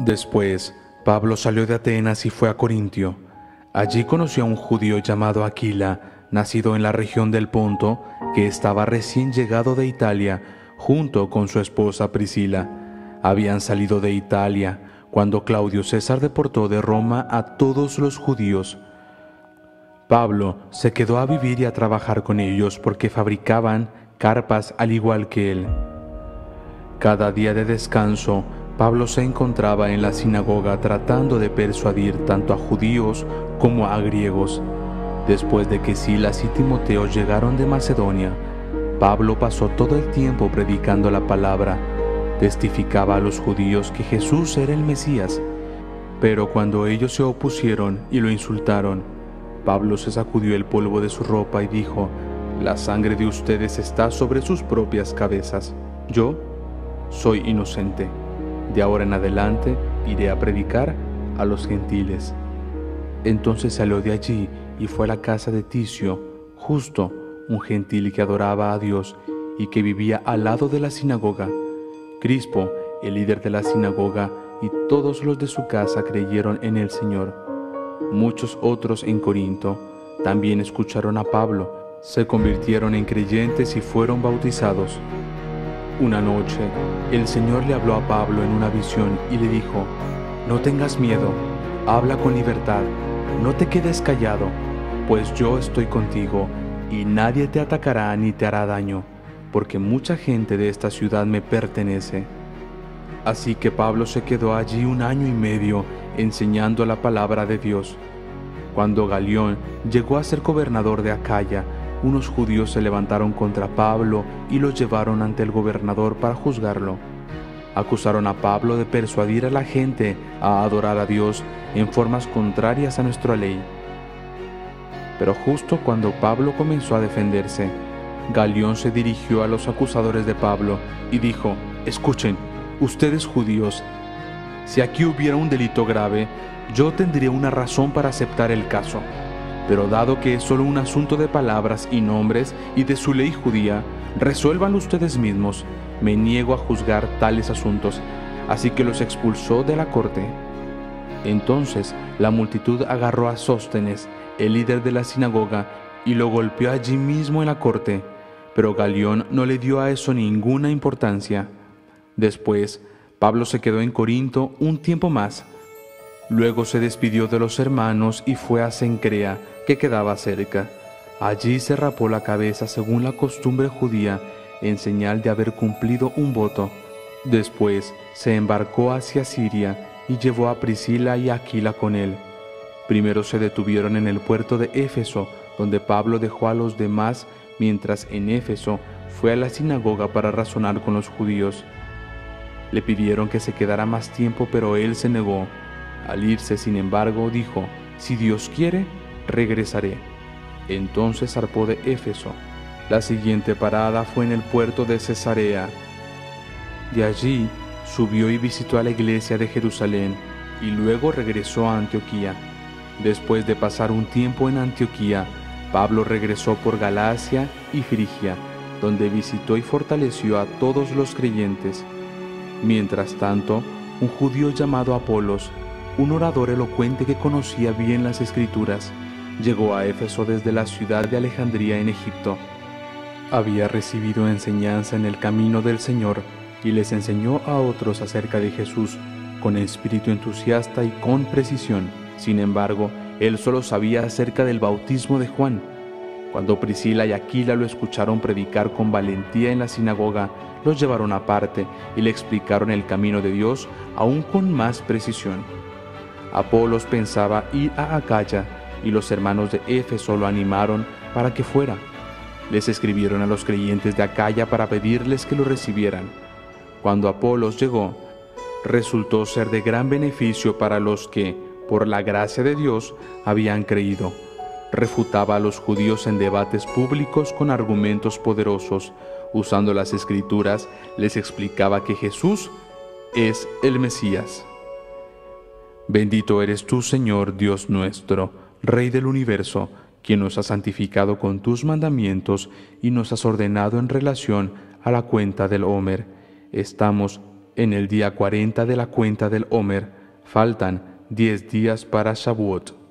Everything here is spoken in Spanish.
Después, Pablo salió de Atenas y fue a Corintio. Allí conoció a un judío llamado Aquila, nacido en la región del Ponto, que estaba recién llegado de Italia, junto con su esposa Priscila. Habían salido de Italia cuando Claudio César deportó de Roma a todos los judíos. Pablo se quedó a vivir y a trabajar con ellos porque fabricaban carpas al igual que él. Cada día de descanso, Pablo se encontraba en la sinagoga tratando de persuadir tanto a judíos como a griegos. Después de que Silas y Timoteo llegaron de Macedonia, Pablo pasó todo el tiempo predicando la palabra. Testificaba a los judíos que Jesús era el Mesías. Pero cuando ellos se opusieron y lo insultaron, Pablo se sacudió el polvo de su ropa y dijo: «La sangre de ustedes está sobre sus propias cabezas. Yo soy inocente. De ahora en adelante iré a predicar a los gentiles». Entonces salió de allí y fue a la casa de Ticio, Justo, un gentil que adoraba a Dios y que vivía al lado de la sinagoga. Crispo, el líder de la sinagoga, y todos los de su casa creyeron en el Señor. Muchos otros en Corinto también escucharon a Pablo, se convirtieron en creyentes y fueron bautizados. Una noche, el Señor le habló a Pablo en una visión y le dijo: «No tengas miedo, habla con libertad, no te quedes callado, pues yo estoy contigo y nadie te atacará ni te hará daño, porque mucha gente de esta ciudad me pertenece». Así que Pablo se quedó allí 1 año y medio enseñando la palabra de Dios. Cuando Galión llegó a ser gobernador de Acaya, unos judíos se levantaron contra Pablo y lo llevaron ante el gobernador para juzgarlo. Acusaron a Pablo de persuadir a la gente a adorar a Dios en formas contrarias a nuestra ley. Pero justo cuando Pablo comenzó a defenderse, Galión se dirigió a los acusadores de Pablo y dijo: «Escuchen, ustedes judíos, si aquí hubiera un delito grave, yo tendría una razón para aceptar el caso. Pero dado que es solo un asunto de palabras y nombres y de su ley judía, resuélvanlo ustedes mismos. Me niego a juzgar tales asuntos». Así que los expulsó de la corte. Entonces la multitud agarró a Sóstenes, el líder de la sinagoga, y lo golpeó allí mismo en la corte. Pero Galión no le dio a eso ninguna importancia. Después, Pablo se quedó en Corinto un tiempo más. Luego se despidió de los hermanos y fue a Cencrea, que quedaba cerca. Allí se rapó la cabeza según la costumbre judía, en señal de haber cumplido un voto. Después se embarcó hacia Siria y llevó a Priscila y Aquila con él. Primero se detuvieron en el puerto de Éfeso, donde Pablo dejó a los demás, mientras en Éfeso fue a la sinagoga para razonar con los judíos. Le pidieron que se quedara más tiempo, pero él se negó. Al irse, sin embargo, dijo: «Si Dios quiere, regresaré». Entonces zarpó de Éfeso. La siguiente parada fue en el puerto de Cesarea. De allí subió y visitó a la iglesia de Jerusalén, y luego regresó a Antioquía. Después de pasar un tiempo en Antioquía, Pablo regresó por Galacia y Frigia, donde visitó y fortaleció a todos los creyentes. Mientras tanto, un judío llamado Apolos, un orador elocuente que conocía bien las Escrituras, llegó a Éfeso desde la ciudad de Alejandría en Egipto. Había recibido enseñanza en el camino del Señor y les enseñó a otros acerca de Jesús, con espíritu entusiasta y con precisión. Sin embargo, él solo sabía acerca del bautismo de Juan. Cuando Priscila y Aquila lo escucharon predicar con valentía en la sinagoga, los llevaron aparte y le explicaron el camino de Dios aún con más precisión. Apolos pensaba ir a Acaya, y los hermanos de Éfeso lo animaron para que fuera. Les escribieron a los creyentes de Acaya para pedirles que lo recibieran. Cuando Apolos llegó, resultó ser de gran beneficio para los que, por la gracia de Dios, habían creído. Refutaba a los judíos en debates públicos con argumentos poderosos. Usando las Escrituras, les explicaba que Jesús es el Mesías. Bendito eres tú, Señor Dios nuestro, Rey del universo, quien nos ha santificado con tus mandamientos y nos has ordenado en relación a la cuenta del Homer. Estamos en el día 40 de la cuenta del Omer, faltan 10 días para Shavuot.